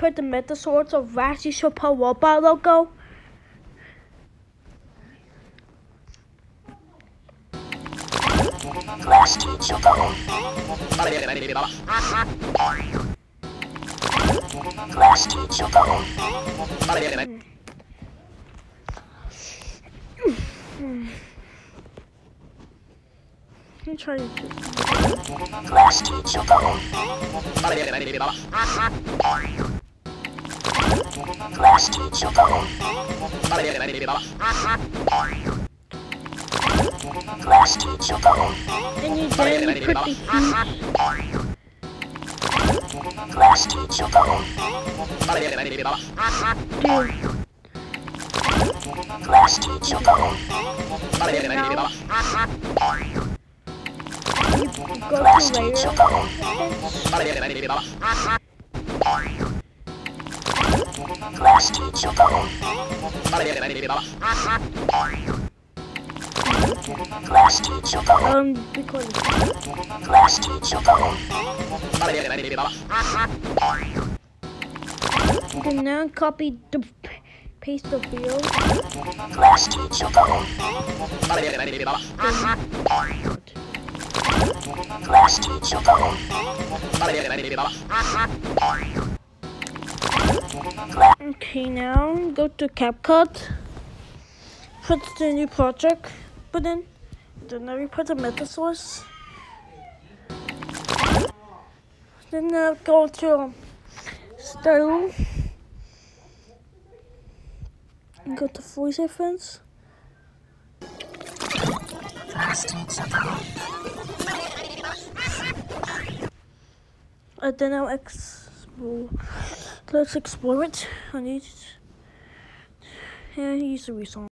put the Metasaurus of Rashy Chappelle Robot logo. I'm trying to do and you then put the you can now copy the paste the field. Okay, now go to CapCut. Put the new project. Put in. Then now we put the Metasaurus. Then now go to Style. And go to voice effects. And then now let's explore it. I need. Yeah, use the result.